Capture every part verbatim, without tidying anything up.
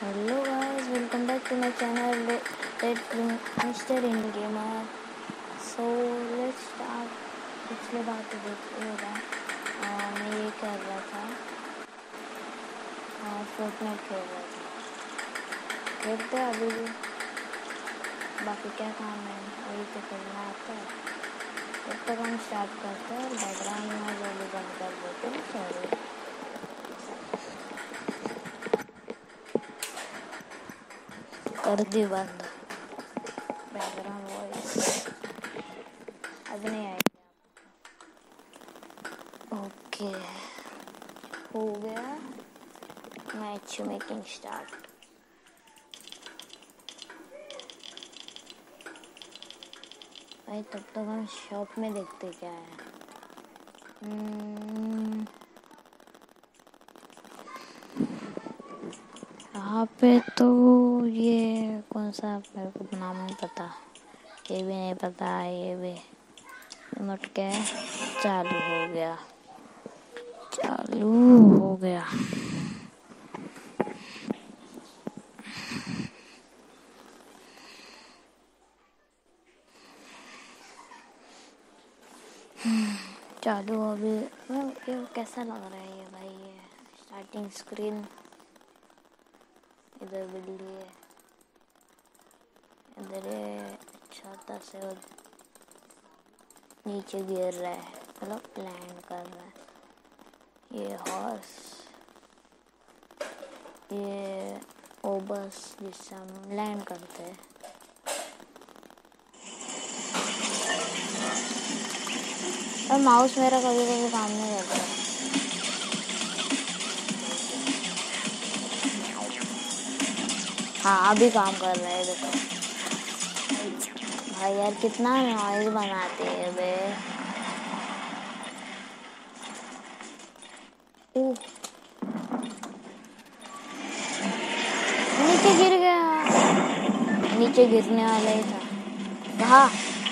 Hello guys, welcome back to my channel Red Mister Indie Gamer. So let's start. पिछले बात तो देखिए होगा मैं ये कर रहा था फोर्टनाइट खेल रहा था खेलते अभी भी बाकी क्या काम है अभी तो खेलना आता है तब तक हम स्टार्ट करते हैं और बैकग्राउंड में जो भी बंद कर देते हैं सॉरी कर दी बंद बैकग्राउंड वॉइस अब नहीं आएगी ओके हो गया मैच मेकिंग स्टार्ट भाई तब तक हम शॉप में देखते क्या है यहाँ पे तो ये कौन सा मेरे को नाम नहीं पता ये भी नहीं पता ये भी रिमोट क्या है चालू हो गया चालू हो गया चालू अभी ये कैसा लग रहा है ये भाई ये स्टार्टिंग स्क्रीन इधर बिल्ली है इधर छाता से नीचे गिर रहा है मतलब लैंड कर रहा है ये हॉर्स ये ओबस जिससे हम लैंड करते हैं और माउस मेरा कभी कभी काम नहीं करता हाँ अभी काम कर रहा है देखो भाई यार कितना नॉइज बनाते हैं बे नीचे गिर गया नीचे गिरने वाला ही था वहाँ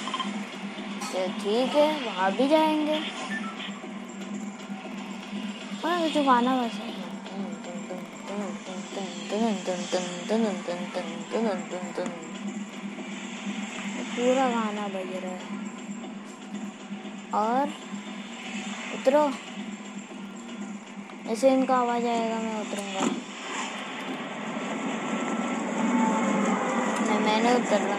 ठीक है वहाँ भी जाएंगे और जो गाना वैसे पूरा गाना बज रहा है और उतरो ऐसे इनका आवाज आएगा मैं उतरूंगा नहीं मैंने उतरना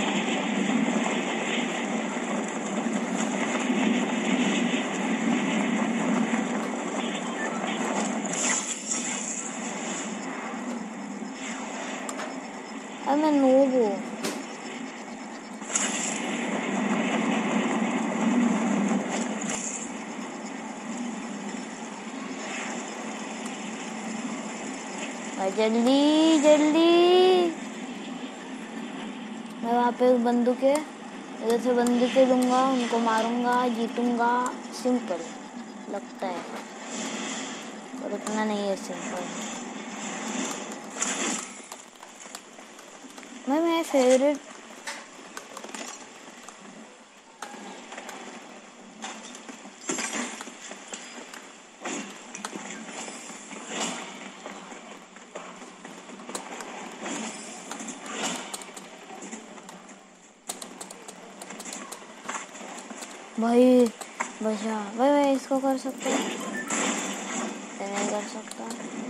अब मैं नूब हूँ जल्दी जल्दी मैं वहाँ पे बंदूक है इधर से बंदूक लूँगा उनको मारूंगा जीतूंगा सिंपल लगता है और उतना नहीं है सिंपल मैं मेरा फेवरेट भाई बचा भाई मैं इसको कर सकता हूँ नहीं कर सकता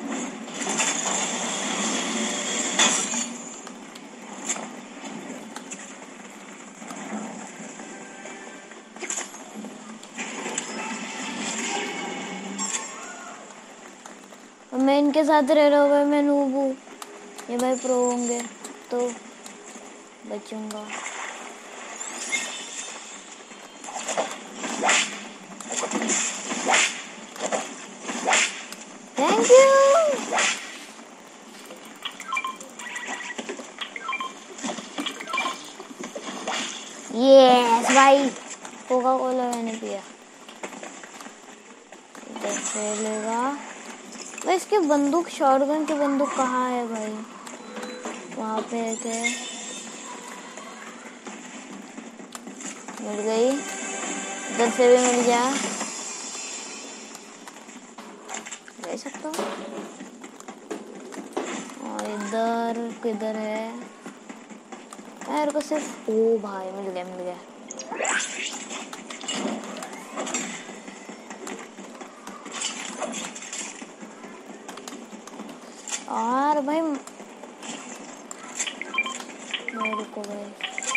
मैं इनके साथ रह रहा हूँ भाई मैं नूब हूँ ये भाई प्रो होंगे तो बचूंगा थैंक यू यस भाई कोका कोला मैंने पिया इधर से लेगा भाई इसके बंदूक शॉटगन की बंदूक कहाँ है भाई वहाँ पे एक है मिल गई इधर से भी मिल गया ले सकता हूँ और इधर किधर है मेरे को सिर्फ, ओ भाई मिल गया मिल गया। और भाई मेरे को भाई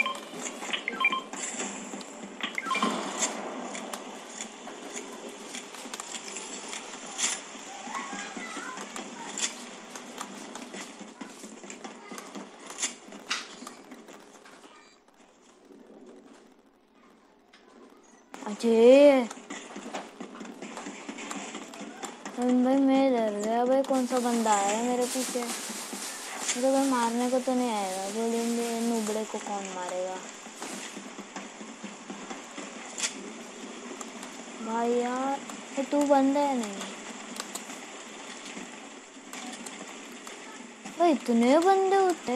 अजय भाई मैं डर गया भाई, कौन सा बंदा आया है मेरे पीछे। मुझे भाई मारने को तो नहीं आएगा, बोलेंगे नुबड़े को कौन मारेगा भाई यार। तो तू बंदा है नहीं भाई, इतने बंदे होते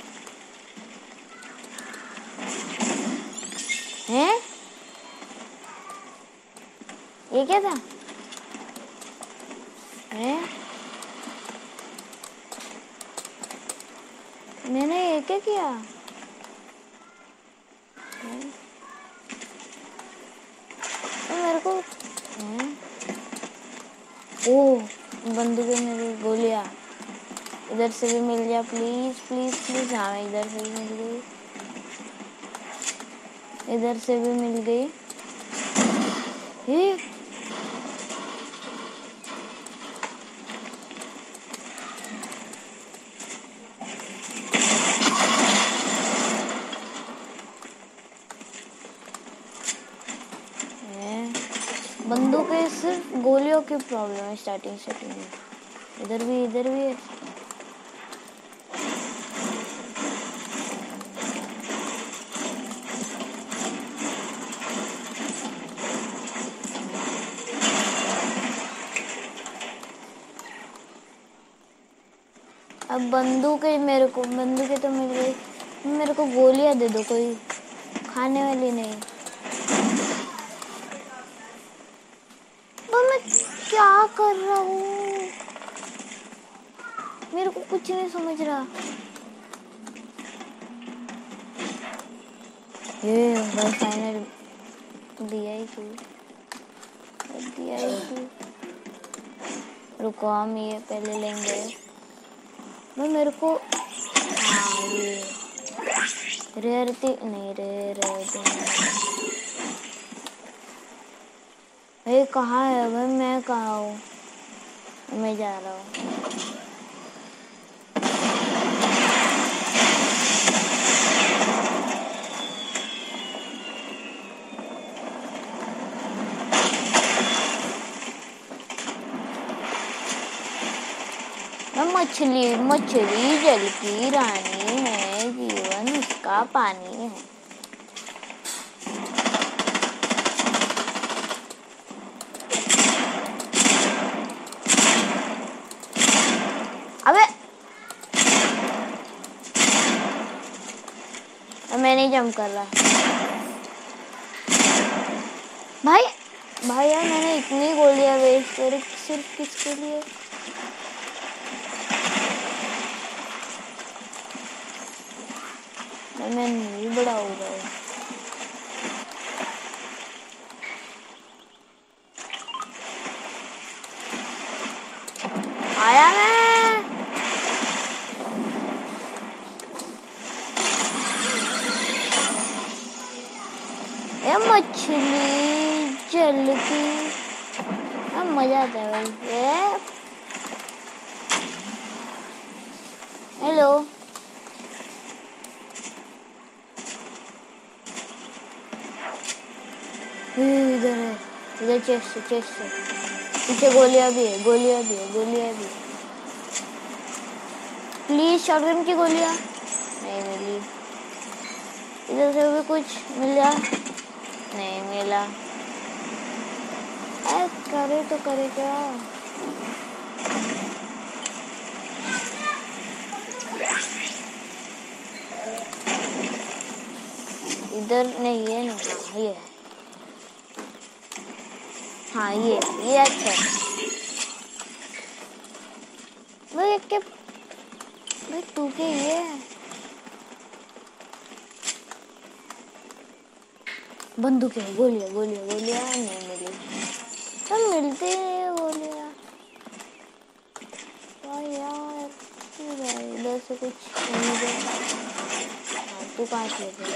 हैं। ये क्या था हैं? मैंने ये क्या किया? मेरे को ओ बंदूकें मेरी गोलियां इधर से भी मिल जा प्लीज प्लीज प्लीज। हाँ इधर से भी मिल गई, इधर से भी मिल गई। ये बंदूक के सिर्फ गोलियों की प्रॉब्लम है स्टार्टिंग स्टार्टिंग में। इधर भी इधर भी है। अब बंदूकें मेरे को बंदूकें तो मिल गई, मेरे को गोलियां दे दो कोई, खाने वाली नहीं। तो मैं क्या कर रहा हूँ, मेरे को कुछ नहीं समझ रहा। ये भाई फाइनल दिया ही क्यों दिया ही क्यों। रुको हम ये पहले लेंगे। मैं मेरे को हाँ ये रेयरटी नहीं रे रेयरटी भाई कहाँ है भाई, मैं कहाँ हूँ, मैं जा रहा हूँ। मछली मछली जल की रानी है, जीवन उसका पानी है। अबे मैं नहीं जंप कर रहा भाई। भाई यार मैंने इतनी गोलियां वेस्ट करी सिर्फ किसके लिए। मैं नहीं बड़ा हो गया। आया मैं ये मछली जल की, अब मजा आता है भाई। ये हेलो इधर है, इधर चेस्ट चेस्ट पीछे गोलियां भी है, गोलियां भी है, गोलियां भी है। प्लीज शॉटगन की गोलियां नहीं मिली। इधर से भी कुछ मिला नहीं मिला। अरे करे तो करे क्या। इधर नहीं है ना, हाँ ये हाँ ये ये अच्छा है। वो एक के भाई तू क्या ये बंदूक है, गोलियां गोलियां गोलियां नहीं मिली, सब मिलते हैं गोलियां। भाई यार भाई इधर से कुछ उम्मीद है। हाँ तू कहाँ से ले?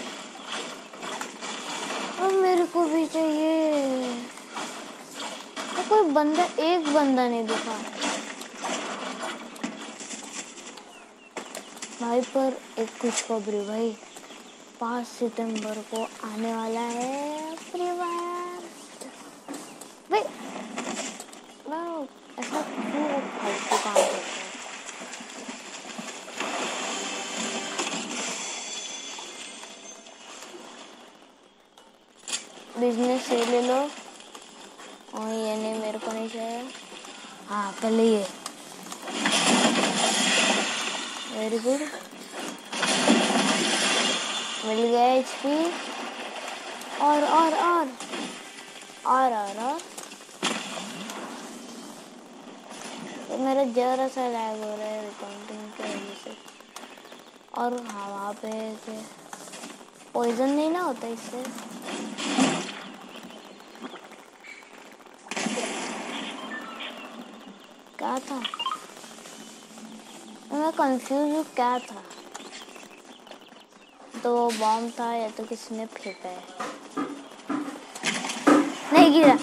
अब मेरे को भी चाहिए। तो कोई बंदा, एक बंदा नहीं दिखा भाई। पर एक खुशखबरी भाई, पाँच सितंबर को आने वाला है फ्री फायर भाई। वाह, ऐसा क्यों फालतू काम करते हैं? बिजनेस से ले लो। और ये नहीं, मेरे को नहीं चाहिए। हाँ पहले ये, वेरी गुड, मिल गया एचपी। और और और और और और तो मेरा जरा सा लैग हो रहा है रिकॉर्डिंग की वजह से। और हाँ वहाँ पे पॉइजन नहीं ना होता इससे। क्या था मैं कंफ्यूज हूँ, क्या था? तो वो बॉम्ब था या तो किसी ने फेंका है। नहीं गिरा।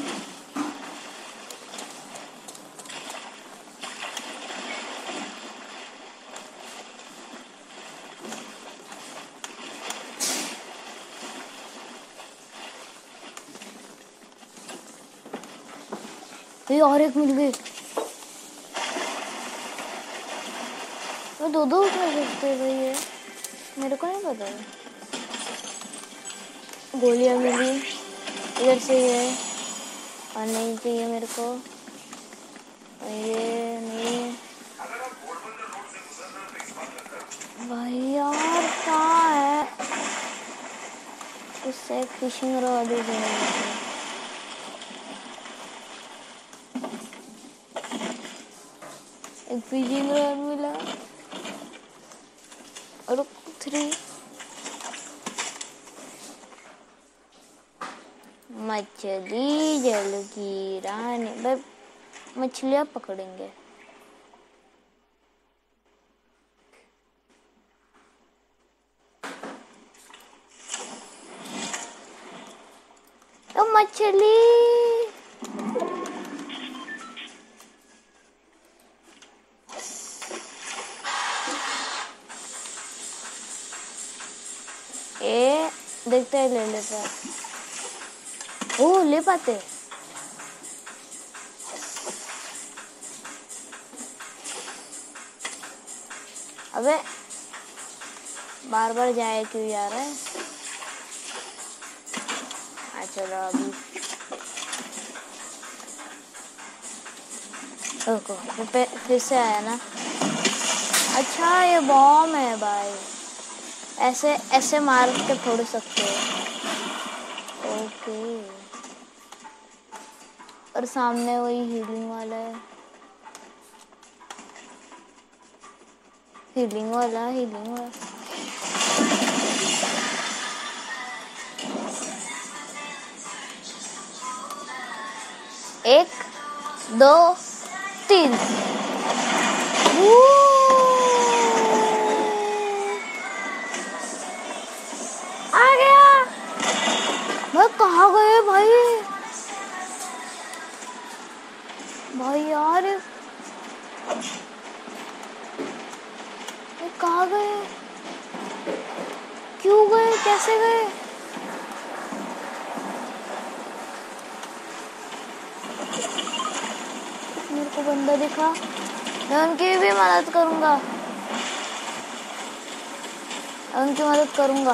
ये और एक मिल गई। वो दो दो उठा सकते भाई, ये मेरे को नहीं पता है। गोलियां मिली इधर से, ये और नहीं चाहिए मेरे को। और ये नहीं भाई यार, कहाँ है? उससे फिशिंग रॉड भी देना। एक फिशिंग रॉड मिला और थ्री मछली जल की रानी। भाई मछलियाँ पकड़ेंगे। तो मछली ए देखते हैं, ले लेते हैं। ओ ले पाते। अबे बार बार जाए क्यों जा रहा है? आ चलो अभी रुको, फिर से आया ना। अच्छा ये बॉम्ब है भाई, ऐसे ऐसे मार के फोड़ सकते हो। ओके, और सामने वही हीलिंग वाला है। हीलिंग वाला हीलिंग वाला एक दो तीन। आ गया भाई। कहाँ गए भाई? भाई यार ये कहाँ गए? क्यों गए? कैसे गए? मेरे को बंदा दिखा, मैं उनकी भी मदद करूंगा, उनकी मदद करूंगा।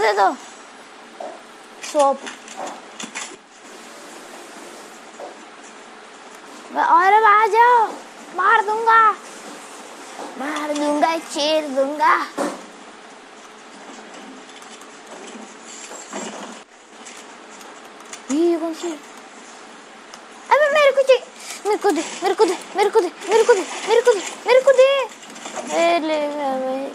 दे दो सोप। और अब आ जाओ, मार दूंगा मार दूंगा चीर दूंगा। ये कौन सी? अबे मेरे को दे मेरे को दे मेरे को दे मेरे को दे मेरे को दे मेरे को दे मेरे को दे। ए ले गया भाई।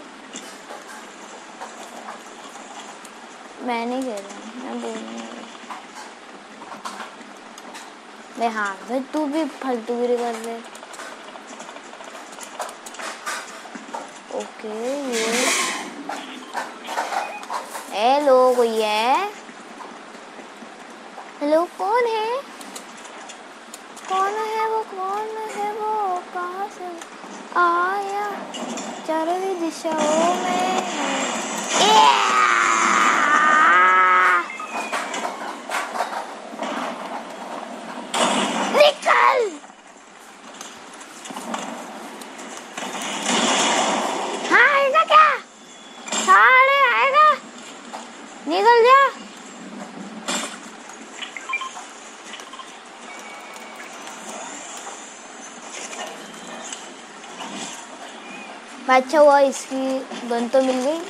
मैं नहीं कह रहा, मैं बोल रही हूँ मैं। हाँ भाई तू भी फालतूगिरी कर रहे। ओके ये हेलो कोई है? हेलो कौन है? कौन है वो? कौन है वो? कहाँ से आया? चारों ही दिशाओं में निकल। हाँ आएगा क्या? साढ़े आएगा, निकल जा। अच्छा हुआ इसकी गन तो मिल गई।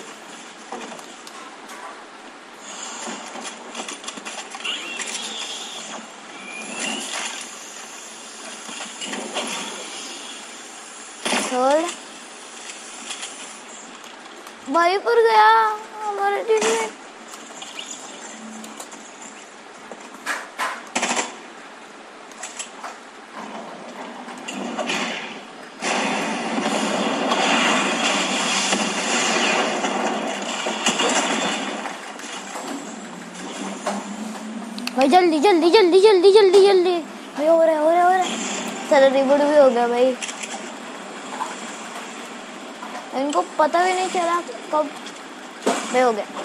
छोड़ भाई पर गया हमारे टीम। भाई जल्दी जल्दी जल्दी जल्दी जल्दी जल्दी भाई। हो रहा है हो रहा है हो रहा है। चलो रिबूट भी हो गया भाई। इनको पता भी नहीं चला कब भाई हो गया।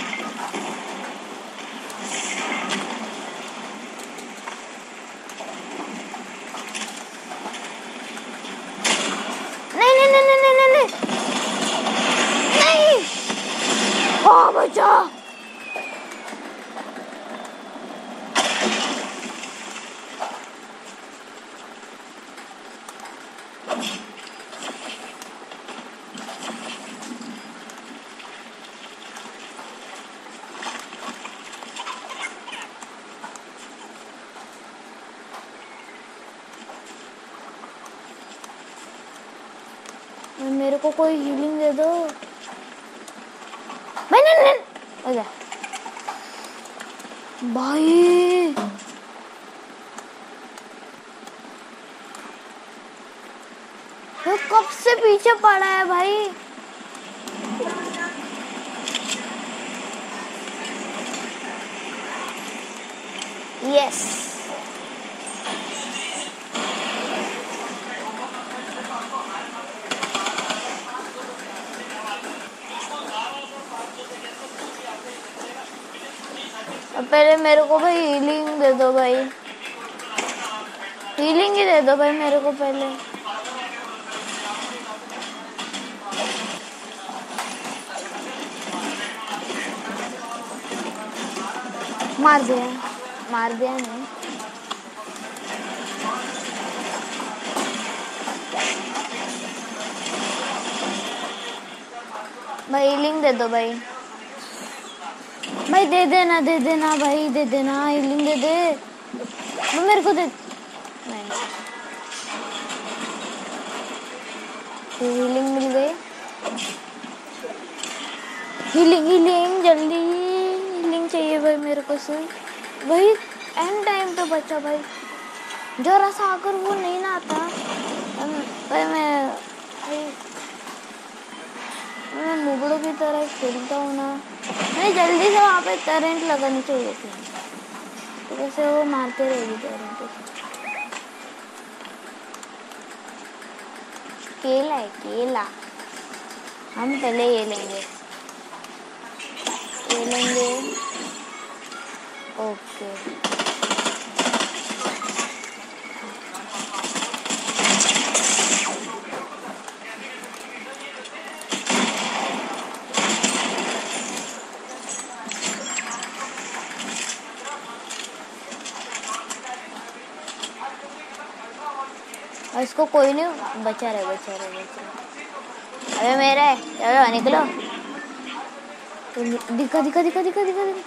नहीं नहीं नहीं नहीं नहीं नहीं नहीं। हाँ बचा। मेरे को कोई हीलिंग दे दो भाई। नहीं नहीं हो गया भाई। वो कब से पीछे पड़ा है भाई। यस पहले मेरे को भाई हीलिंग दे दो भाई। हीलिंग ही दे दो भाई मेरे को पहले। मार दिया मार दिया नहीं। भाई हीलिंग दे दो भाई। भाई दे देना दे देना भाई दे देना हीलिंग दे दे। वो मेरे को दे नहीं। हीलिंग मिल गई। हीलिंग हीलिंग जल्दी हीलिंग चाहिए भाई मेरे को से भाई। एंड टाइम पे बचा भाई। जरा सा अगर वो नहीं ना आता भाई मैं भाई मैं मुगड़ों की तरह खेलता हूँ ना। नहीं जल्दी से वहाँ पे करंट लगानी चाहिए थी तो वैसे वो मारते रहेगी करंट। केला है केला। हम पहले ये लेंगे ये लेंगे। ओके और इसको कोई नहीं बचा रहे बचा रहे बचा रहे। अरे मेरे चलो निकलो, दिखा दिखा दिखा दिखा दिखा दिखा।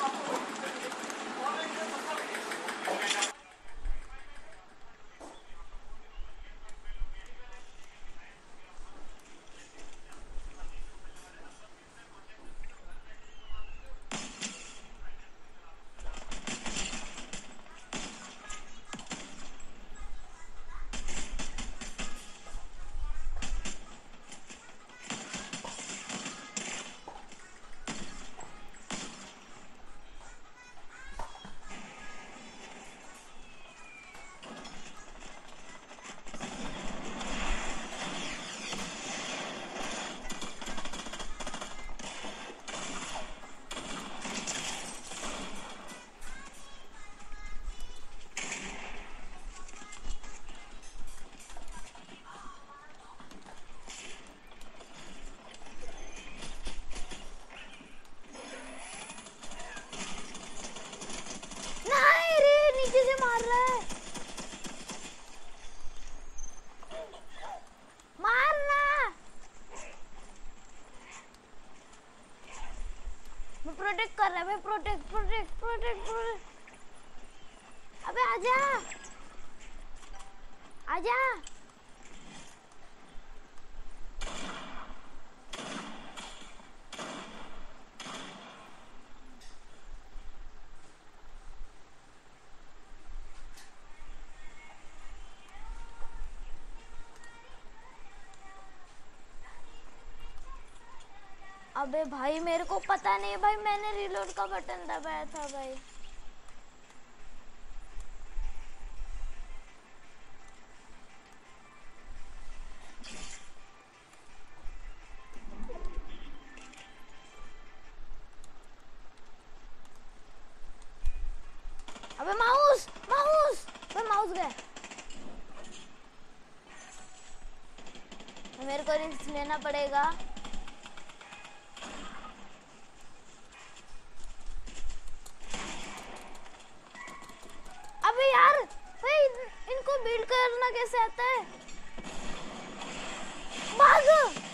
नहीं रे, नीचे से मार रहा है, मारना। मैं प्रोटेक्ट कर रहा है, मैं प्रोटेक्ट प्रोटेक्ट प्रोटेक्ट प्रोटेक्ट। अबे आजा आजा। अबे भाई मेरे को पता नहीं भाई, मैंने रिलोड का बटन दबाया था भाई। अबे माउस माउस मैं माउस गया। मेरे को रिस्क लेना पड़ेगा। अबे यार भाई इनको बिल्ड करना कैसे आता है? भाग।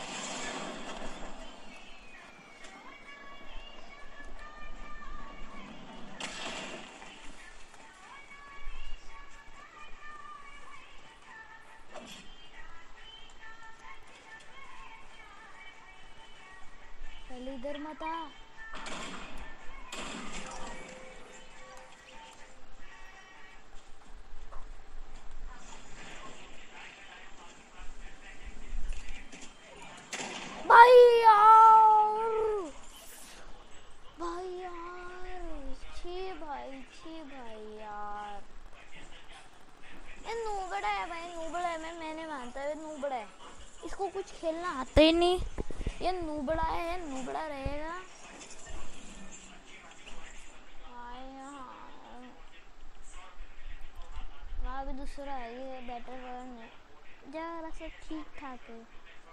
इधर मत आ। भाई यार भाई यार छी भाई छी भाई यार, ये नूबड़ा है भाई, नूबड़ा है। मैं मैंने मानता है नूबड़ा है, इसको कुछ खेलना आता ही नहीं। ये नूबड़ा है, ये नूबड़ा रहेगा। वहाँ भी दूसरा है, ये बेटर है, जरा सा ठीक ठाक है।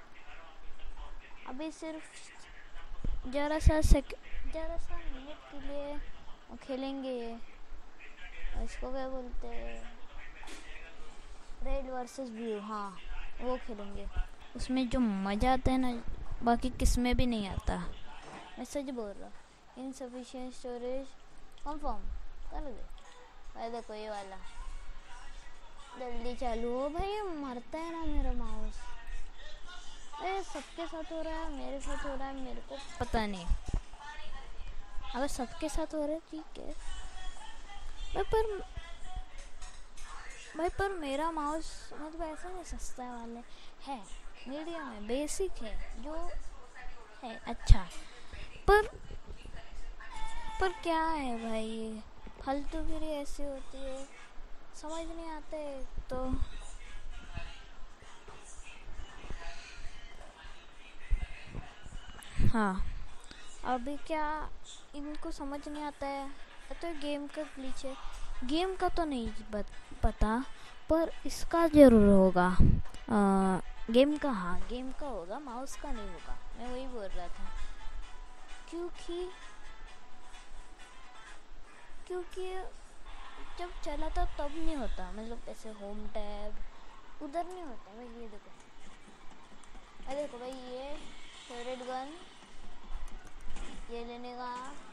अभी सिर्फ जरा सा सेक जरा सा मिनट के लिए खेलेंगे ये, इसको क्या बोलते हैं, रेड वर्सेस ब्लू। हाँ वो खेलेंगे, उसमें जो मज़ा आता है ना बाकी किस में भी नहीं आता। मैं सच बोल रहा। इनसफिशिएंट स्टोरेज कंफर्म कर दे भाई। देखो ये वाला जल्दी चालू हो भाई, मरता है ना मेरा माउस। अरे सबके साथ हो रहा है, मेरे साथ हो रहा है, मेरे को पता नहीं। अगर सबके साथ हो रहा है ठीक है भाई, पर भाई पर मेरा माउस मतलब ऐसा नहीं सस्ता वाले है, मीडियम है, बेसिक है जो है अच्छा। पर पर क्या है भाई, फालतूगिरी ऐसी होती है, समझ नहीं आते तो। हाँ अभी क्या इनको समझ नहीं आता है तो गेम का ग्लिच है। गेम का तो नहीं पता पर इसका ज़रूर होगा। आ, गेम का, हाँ गेम का होगा, माउस का नहीं होगा। मैं वही बोल रहा था क्योंकि क्योंकि जब चला था तब नहीं होता, मतलब ऐसे होम टैब उधर नहीं होता भाई। ये देखो, ये देखो भाई, ये फेवरेट गन ये लेने का,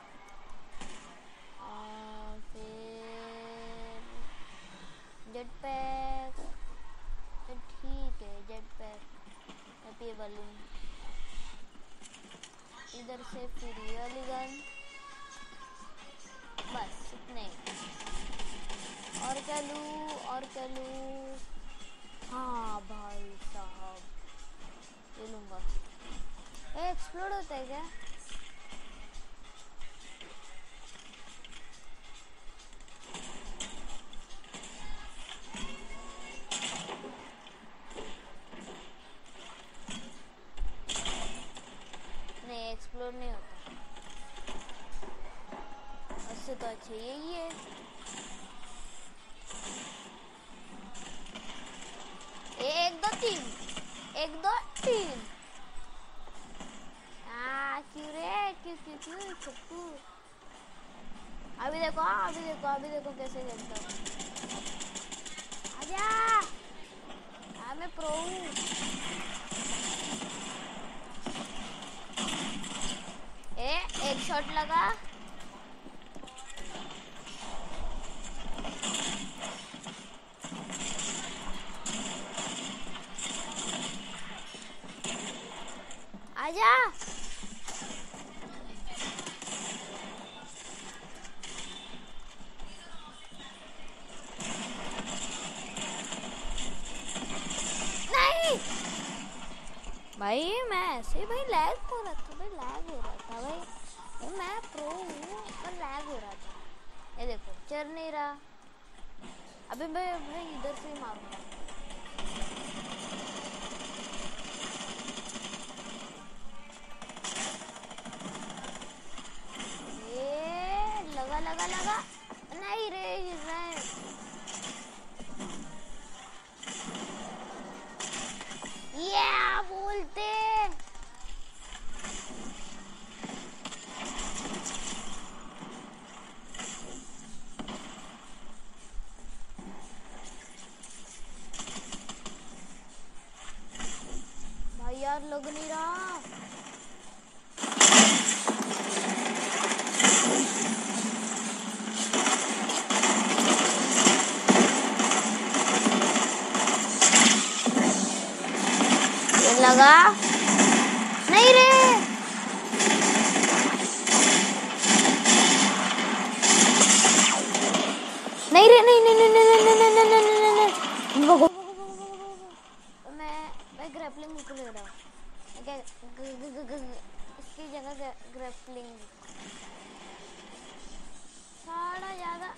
और फिर जेट पैक, ठीक है जेट पैक, ये बलून, इधर से फिर ये वाली गन, बस इतने। और क्या लूँ, और क्या लूँ, हाँ भाई साहब ये लूँगा। ये एक्सप्लोड होता है क्या? नहीं, एक्सप्लोड नहीं होता। उससे तो अच्छा यही है। एक दो तीन, एक दो तीन। आ क्यों रे, क्यों क्यों क्यों चप्पू। अभी देखो, अभी देखो, अभी देखो कैसे खेलता हूँ। आजा, आ मैं प्रो हूँ। ए एक शॉट लगा, आजा। नहीं भाई, मैं ऐसे भाई लैग हो रहा था, भाई लैग हो रहा था भाई, मैं प्रो हूँ पर लैग हो रहा था। ये देखो चल नहीं रहा। अभी मैं भाई इधर से ही मारूंगा। ये लगा लगा लगा, नहीं रे मैं ये बोलते। भाई यार लग नहीं रहा। लगा नहीं रे, नहीं रे, नहीं नहीं नहीं नहीं नहीं नहीं नहीं नहीं नहीं नहीं। मैं मैं ग्रैपलिंग बुक ले रहा हूँ, इसकी जगह ग्रैपलिंग सारा ज्यादा।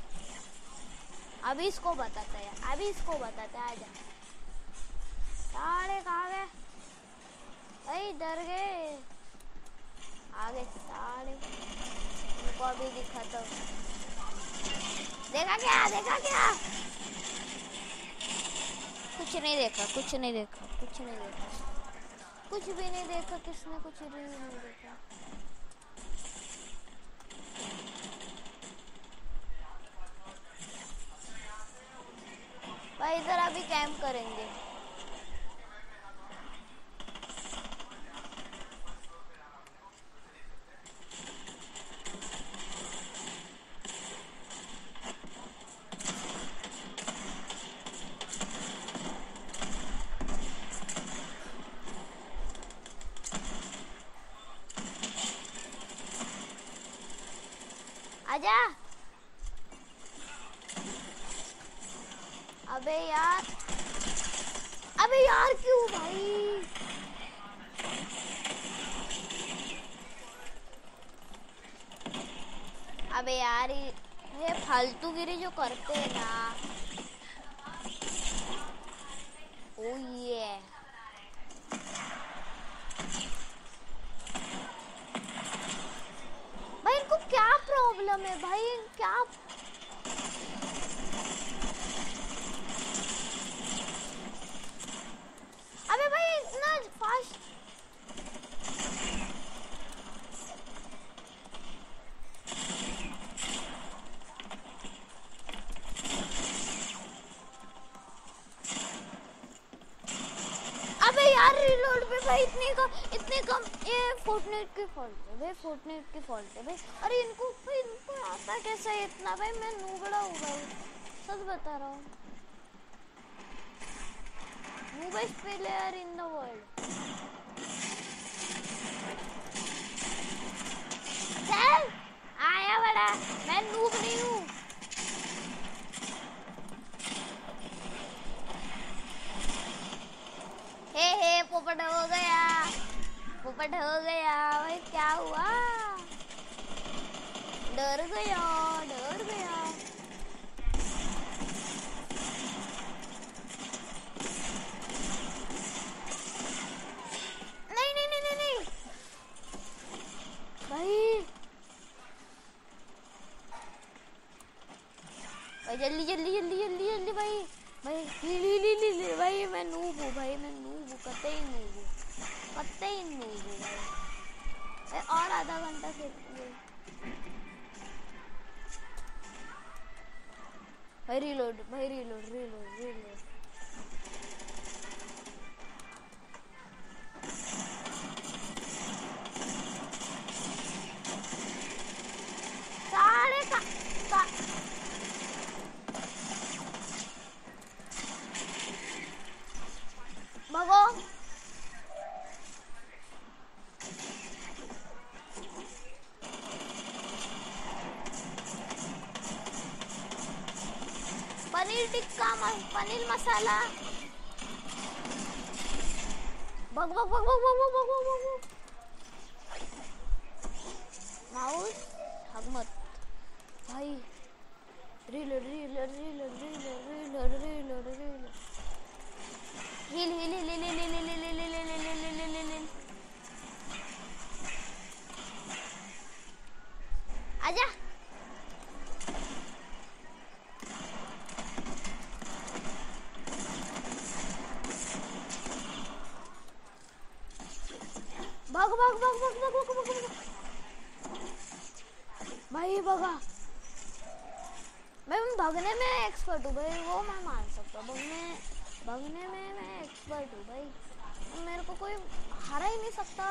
अभी इसको बताते हैं, अभी इसको बताते हैं। आजा, साढ़े कहाँ गए भाई, डर गए। आगे साढ़े उनको अभी दिखाता हूँ। देखा क्या, देखा क्या, कुछ नहीं देखा, कुछ नहीं देखा, कुछ नहीं देखा, कुछ भी नहीं देखा। किसने कुछ भी नहीं देखा। भाई इधर अभी कैंप करेंगे। आजा, अबे यार, अबे यार क्यों भाई। अबे यार ये फालतूगिरी जो करते हैं ना। ओ ये भाई इनको क्या प्रॉब्लम है भाई, क्या अबे भाई इतना फास्ट। अबे भाई इतनी कम इतनी कम ये फोर्टनाइट की फॉल्ट है भाई, फोर्टनाइट की फॉल्ट है भाई। अरे इनको भाई इनको आता कैसा है इतना भाई, मैं नूबड़ा हूँ भाई, सच बता रहा हूँ, noobest player in the world. चल आया बड़ा, मैं नूब नहीं हूँ। हे हे पोपट हो गया, पोपट हो गया भाई, क्या हुआ? डर गया, डर गया। नहीं नहीं नहीं नहीं नहीं भाई, भाई जल्दी जल्दी जल्दी जल्दी जल्दी भाई, भाई ली ली ली ली भाई, मैं नूब हूँ भाई, मैं नूब हूँ, कतई नूब हूँ, कतई नूब हूँ भाई। और आधा घंटा खेलेंगे भाई, रीलोड भाई, रीलोड रीलोड रीलोड। साढ़े का, का भगो, पनीर टिक्का, पनीर मसाला, भग भग भग भग भग भग भग भग। माउस हग मत भाई, reload reload reload reload reload reload reload, heal heal heal heal heal heal heal heal heal heal heal heal heal, आजा। भाग भाग भाग भाग भाग भाग भाग भाग भाई, भगा। मैं भागने में एक्सपर्ट हूँ भाई, वो मैं मान सकता हूँ, भागने भागने में मैं एक्सपर्ट हूँ भाई, मेरे को कोई हरा ही नहीं सकता।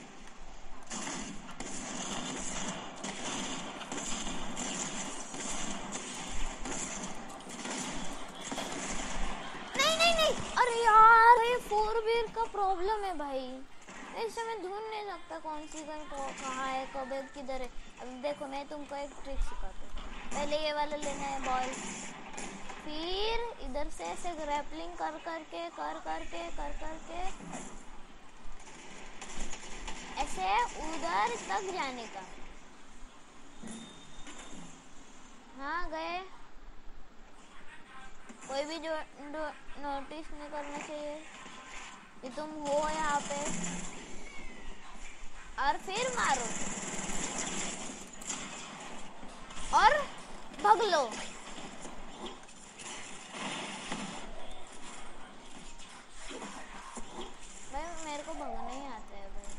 नहीं नहीं नहीं, अरे यार ये फोर व्हील का प्रॉब्लम है भाई, ऐसे मैं ढूंढ नहीं सकता कौन सी गन कहाँ है, कब है, किधर है। अब देखो मैं तुमको एक ट्रिक सिखाता हूँ, पहले ये वाला लेना है बॉल, फिर इधर से ऐसे ग्रैपलिंग कर करके कर करके कर करके ऐसे उधर तक जाने का। हाँ गए, कोई भी जो नोटिस नहीं करना चाहिए कि तुम हो यहाँ पे, और फिर मारो और भाग लो। भाई मेरे को भागना ही आता है भाई।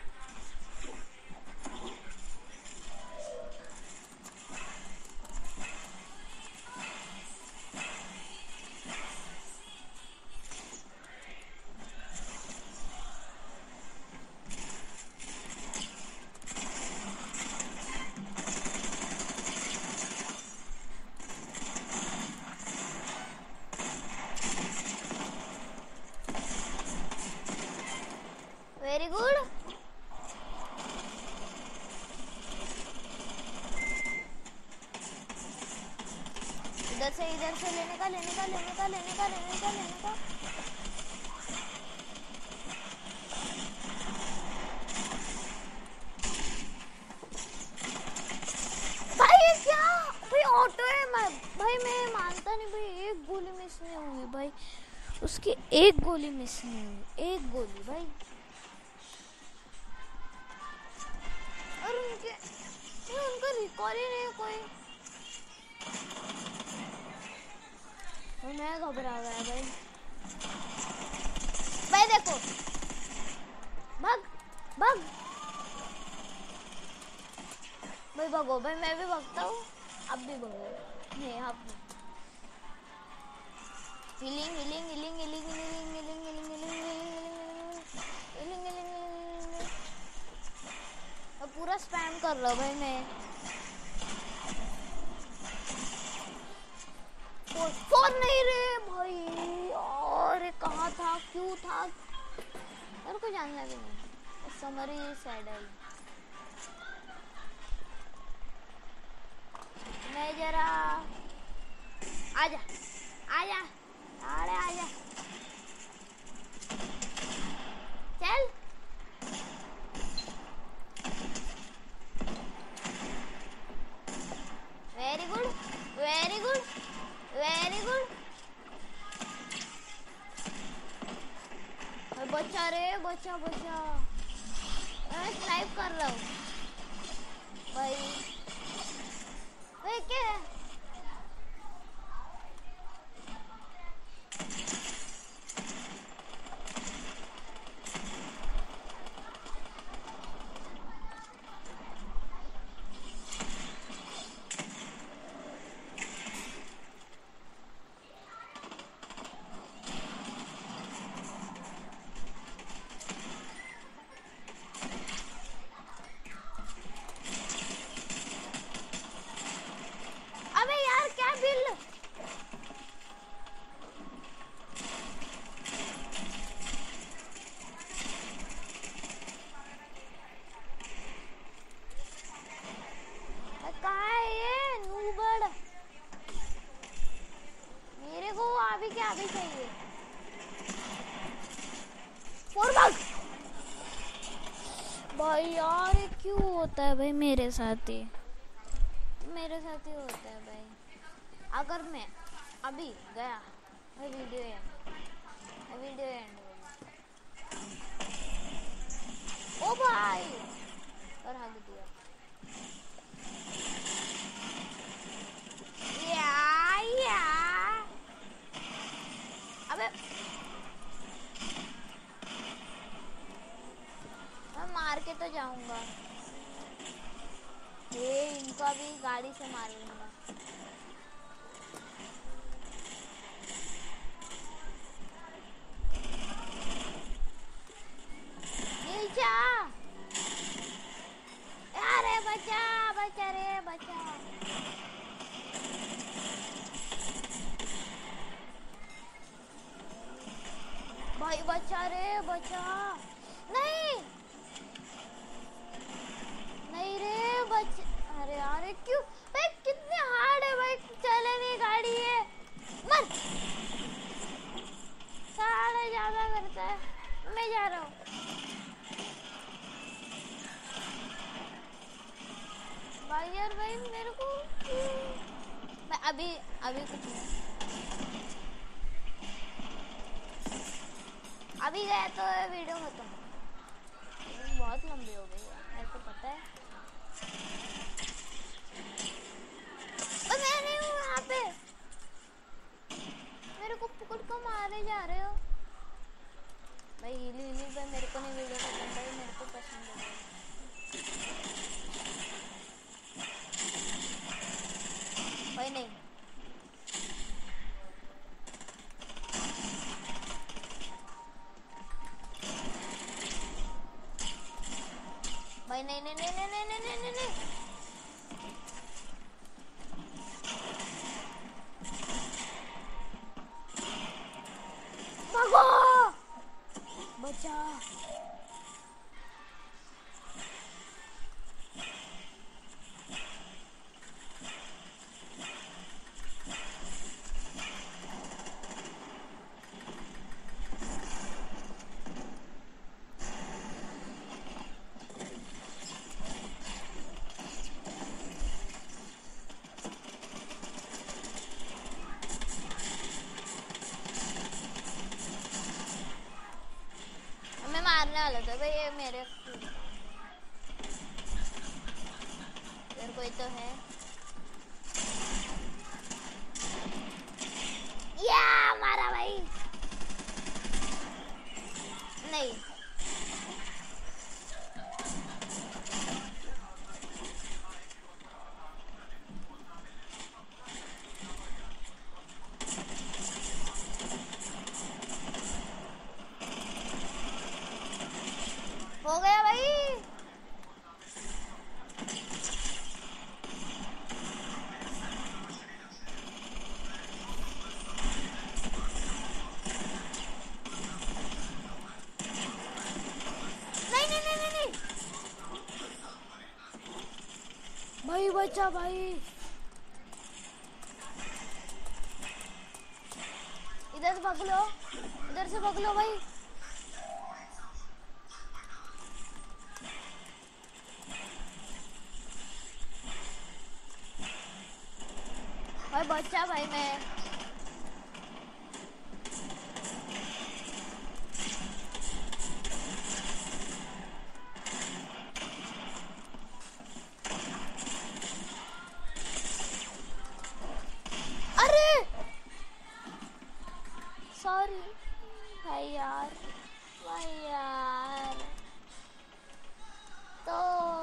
वेरी गुड, इधर से इधर से लेने का लेने का लेने का लेने का लेने का लेने का। भाई क्या भाई ऑटो है, मैं भाई मैं मानता नहीं भाई, एक गोली मिस नहीं हुई भाई, उसकी एक गोली मिस नहीं हुई, एक गोली भाई। और उनके उनका रिकॉल ही नहीं कोई, मैं घबरा गया भाई। भाई देखो, भाग भाग भाई, भागो भाई, मैं भी भागता हूँ, आप भी भागो, नहीं आप healing healing healing healing healing healing healing healing पूरा स्पैम कर रहा भाई मैं। फोर फोर नहीं रे भाई, और कहाँ था, क्यों था, मेरे को जानना भी नहीं। समरी सैड है। मैं जरा आजा आजा, अरे आजा, चल। Very good very good very good. बच्चा रे बच्चा बच्चा, मैं स्नाइप कर रहा हूँ भाई। भाई क्या है? अबे यार क्या बिल, कहाँ है ये नूबड़? मेरे को अभी क्या अभी चाहिए। भाई यार ये क्यों होता है भाई मेरे साथ ही, मेरे साथ ही होता है भाई। अगर मैं अभी गया भाई, वीडियो एंड, वीडियो एंड ओ भाई, और हक दिया। या या अबे मैं मार के तो जाऊंगा, ये इनका भी गाड़ी से मार लूंगा। नीचा अरे बचा बचा रे बचा, भाई बचा रे बचा, नहीं नहीं रे बच, अरे अरे क्यों भाई, कितने हार्ड है भाई, चले नहीं गाड़ी है, मर साला ज्यादा करता है। मैं जा रहा हूँ भाई, यार भाई मेरे को मैं अभी अभी कुछ नहीं, अभी गया तो वीडियो खत्म, बहुत लंबी हो गई है मेरे को पता है। और मैं नहीं हूँ यहाँ पे, मेरे को पकड़ को मारे जा रहे हो भाई। हिली हिली भाई मेरे को नहीं वीडियो पसंद है, मेरे को पसंद है भाई। नहीं भाई, नहीं नहीं नहीं नहीं नहीं नहीं नहीं नहीं, भागो बचा। मारने वाला था भाई, ये मेरे इधर कोई तो है। या मारा भाई, नहीं हो गया। बचा भाई, इधर से भाग लो, इधर से भाग लो भाई। भाई बच्चा भाई मैं। अरे सॉरी भाई यार, भाई यार। तो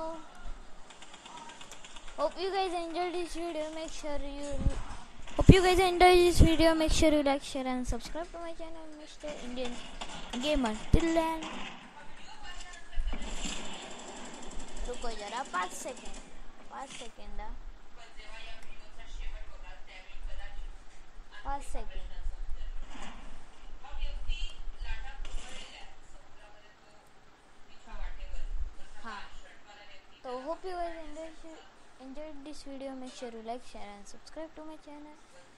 hope you guys enjoyed this video. Make sure you hope you guys enjoyed this video. Make sure you like, share and subscribe to my channel, Mister Indian Gamer. Till then, रुको जरा पाँच second, पाँच second, पाँच second. हाँ, तो hope you guys enjoyed enjoyed this video. Make sure you like, share and subscribe to my channel.